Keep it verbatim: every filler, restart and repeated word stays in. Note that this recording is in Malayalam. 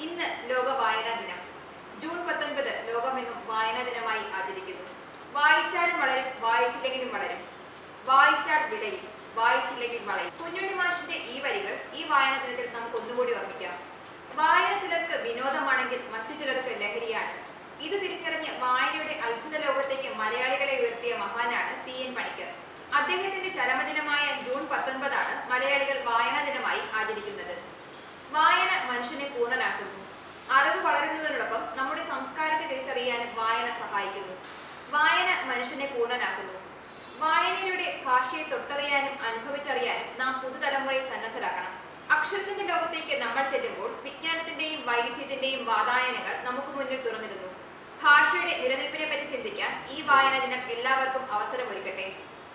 ഇന്ന് ലോക വായനാ ദിനം. ജൂൺ പത്തൊൻപത് ലോകമെങ്ങും വായനാ ദിനമായി ആചരിക്കുന്നു. വായിച്ചാലും വളരും, വായിച്ചില്ലെങ്കിലും വളരും. വായിച്ചാൽ വിടയും, വായിച്ചില്ലെങ്കിൽ വളയും. കുഞ്ഞുണ്ണി മാഷിന്റെ ഈ വരികൾ ഈ വായനാ ദിനത്തിൽ നമുക്ക് ഒന്നുകൂടി ഓർമ്മിക്കാം. വായന ചിലർക്ക് വിനോദമാണെങ്കിൽ മറ്റു ചിലർക്ക് ലഹരിയാണ്. ഇത് തിരിച്ചറിഞ്ഞ് വായനയുടെ അത്ഭുത ലോകത്തേക്ക് മലയാളികളെ ഉയർത്തിയ മഹാനാണ് പി എൻ പണിക്കർ. അദ്ദേഹത്തിന്റെ ചരമദിനമായ ജൂൺ പത്തൊൻപതാണ് മലയാളികൾ വായനാ ദിനമായി ആചരിക്കുന്നത്. വായന മനുഷ്യനെ പൂർണ്ണനാക്കുന്നു. അറിവ് വളരുന്നതിനോടൊപ്പം നമ്മുടെ സംസ്കാരത്തെ തിരിച്ചറിയാനും വായന സഹായിക്കുന്നു. വായന മനുഷ്യനെ പൂർണ്ണനാക്കുന്നു. വായനയിലൂടെ ഭാഷയെ തൊട്ടറിയാനും അനുഭവിച്ചറിയാനും നാം പുതുതലമുറയെ സന്നദ്ധരാക്കണം. അക്ഷരത്തിന്റെ ലോകത്തേക്ക് നമ്മൾ ചെല്ലുമ്പോൾ വിജ്ഞാനത്തിന്റെയും വൈവിധ്യത്തിന്റെയും വാതായനങ്ങൾ നമുക്ക് മുന്നിൽ തുറന്നിടുന്നു. ഭാഷയുടെ നിലനിൽപ്പിനെ പറ്റി ചിന്തിക്കാൻ ഈ വായനാ ദിനം എല്ലാവർക്കും അവസരമൊരുക്കട്ടെ.